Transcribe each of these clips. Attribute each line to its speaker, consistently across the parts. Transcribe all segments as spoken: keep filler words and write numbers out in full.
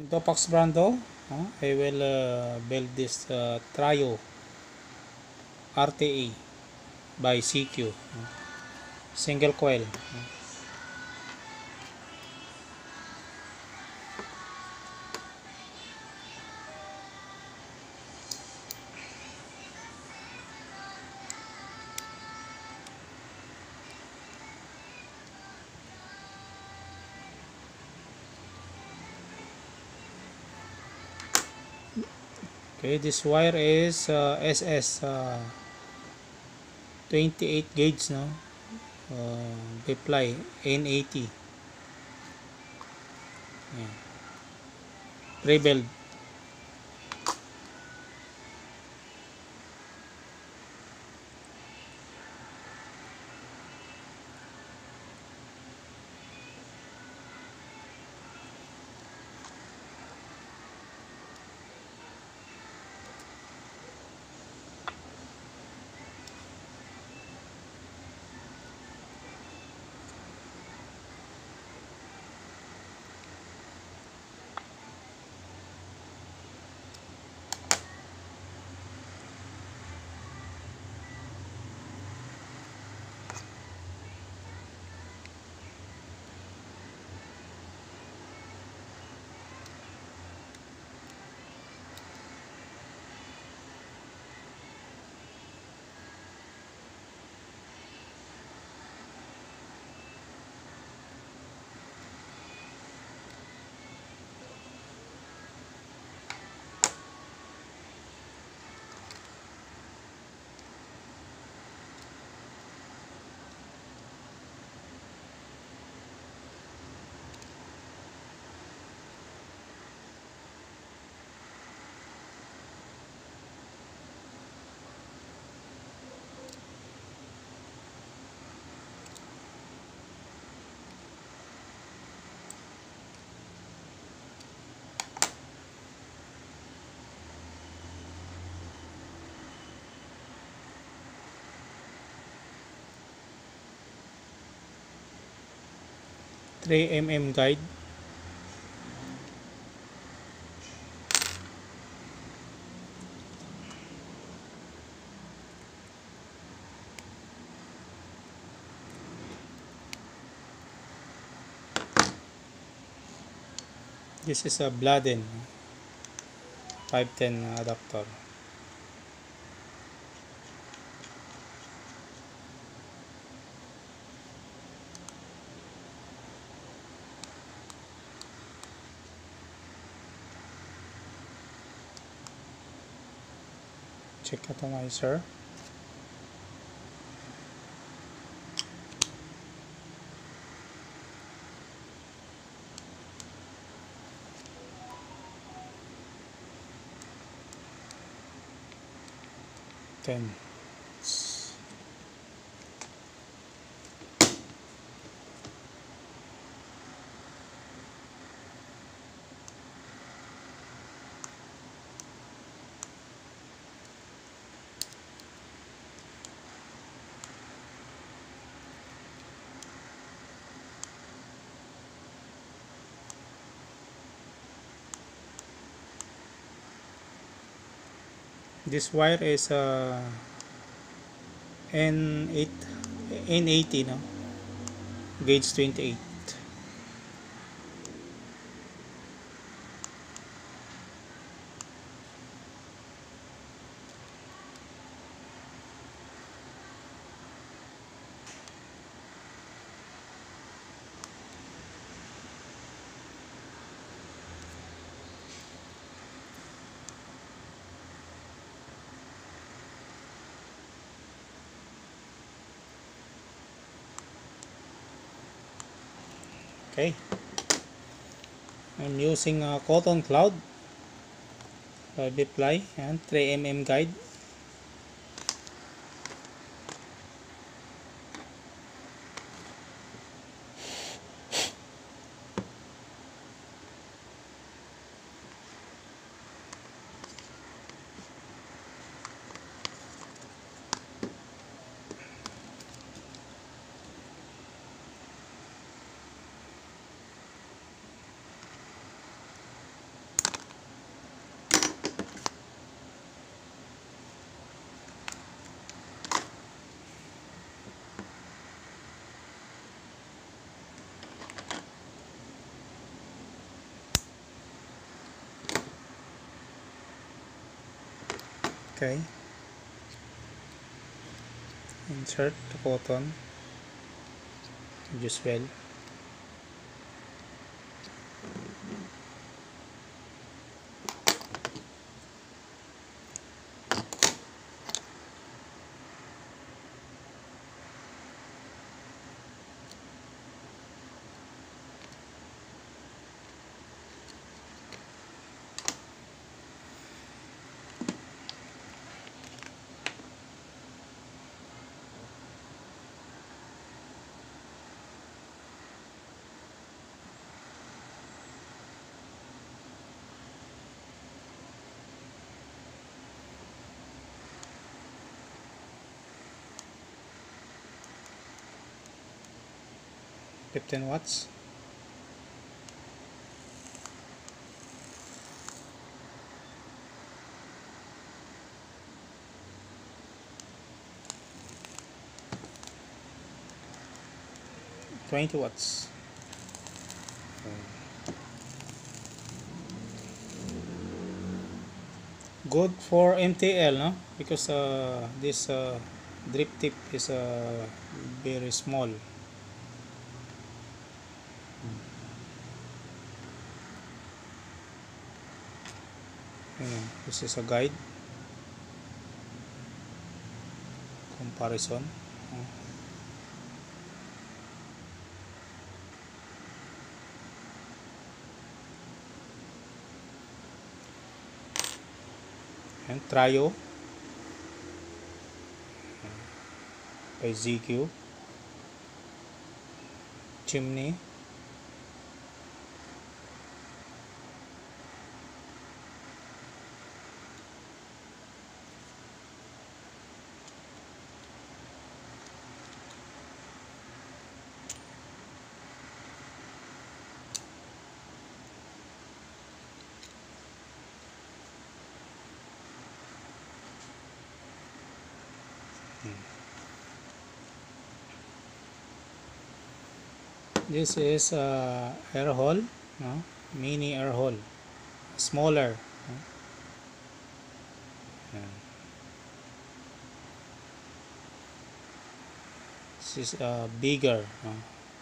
Speaker 1: Topax Brando, uh, I will uh, build this uh, Trio R T A by C Q, uh, single coil. Uh. Okay, this wire is uh, S S uh, twenty-eight gauge, no? Uh, Biply N eighty. Yeah. Pre-build. three millimeter guide. This is a Bladen five ten adapter. Check atomizer. ten. This wire is uh, N eight N eighty, no? Gauge twenty-eight. Okay, I'm using a cotton cloud by Biply and three millimeter guide. Okay, insert the cotton just well. fifteen watts. twenty watts. Good for M T L, no? Because uh, this uh, drip tip is uh, very small. Hmm. This is a guide comparison. Hmm. And Trio by Z Q. Chimney. This is uh, air hole, no? Mini air hole, smaller. No? Yeah. This is uh, bigger. No?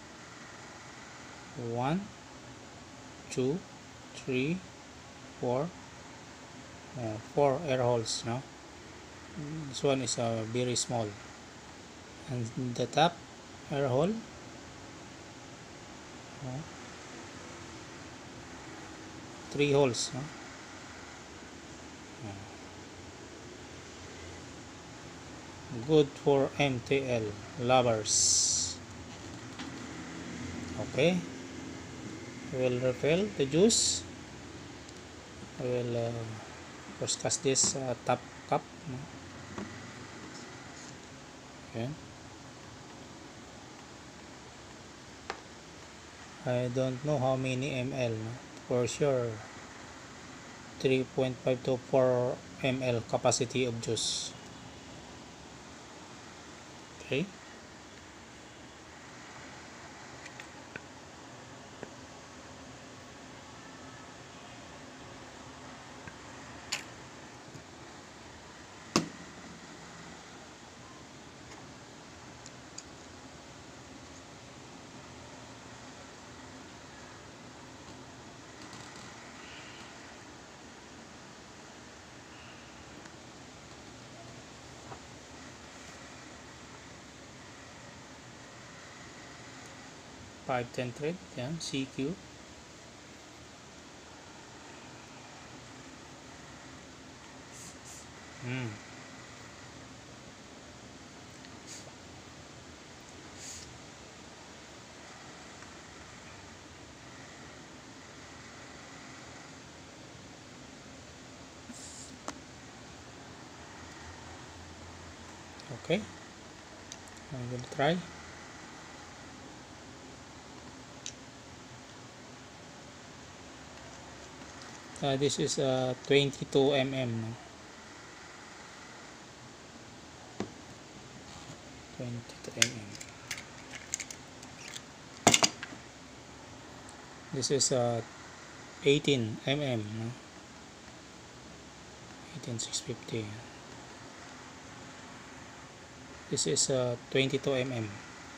Speaker 1: One, two, three, four, uh, four air holes. No? This one is uh, very small, and the top air hole. No? Three holes. No? Good for M T L lovers. Okay, I will refill the juice. I will uh, first cast this uh, top cup. Okay. I don't know how many ml, for sure three point five to four milliliters capacity of juice. Okay, five ten thread, yan, C Q. Mm. Okay, I'm going to try. Uh, this is uh, twenty-two millimeters. twenty-two millimeters. This is uh, eighteen millimeters. eighteen six fifty. This is uh, twenty-two millimeters.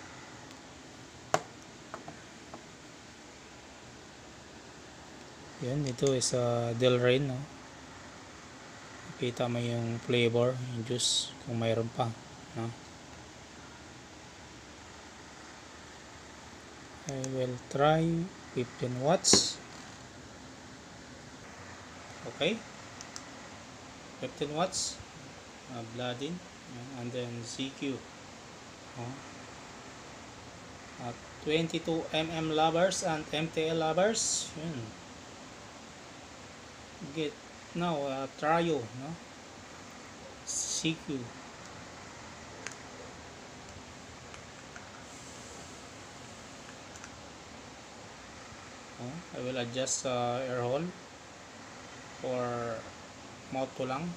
Speaker 1: Yan, ito is uh, Delrin, no? Kita mo yung flavor, yung juice, kung mayroon pa, no? I will try fifteen watts. Okay, fifteen watts, uh, Vladin, and then Z Q, uh, uh, twenty-two millimeter lovers and M T L lovers. Yun. Get now uh, Trio, no? Z Q. Uh, I will adjust uh, air hole for mouth ko lang.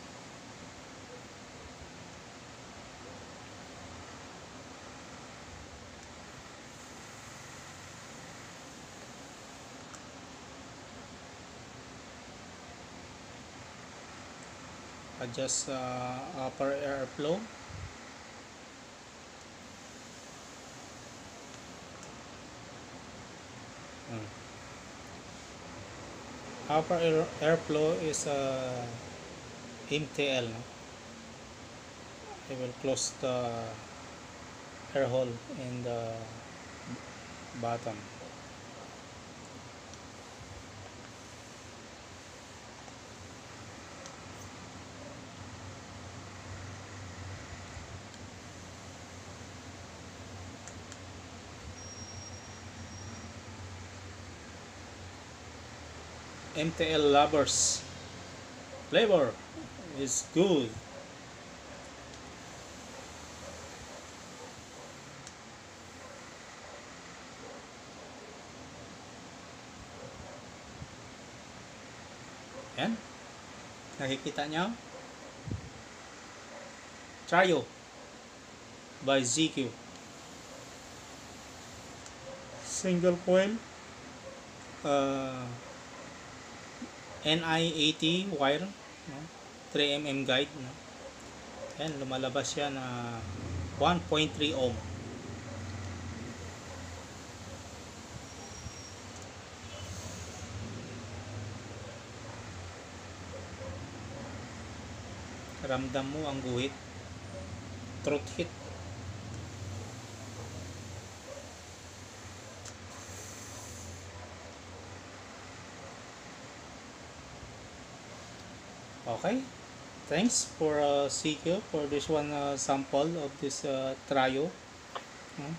Speaker 1: Adjust uh, upper air flow. Hmm. Upper air, air flow is uh, M T L. No? I will close the air hole in the bottom. M T L lovers, flavor is good. Yan, nakikita nyo? Trio by Z Q. Single coil, uh, N I eighty wire, no? three millimeter guide, no? Yan, lumalabas yan na one point three ohm. Ramdam mo ang guhit, throat hit. Okay, thanks for uh, C Q for this one uh, sample of this uh, Trio. Hmm?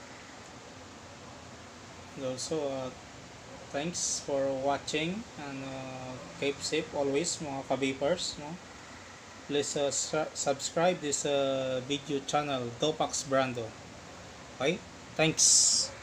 Speaker 1: And also uh, thanks for watching, and uh, keep safe always mga kabipers, no? Please uh, subscribe this uh, video channel Dopax Brando. Okay, thanks.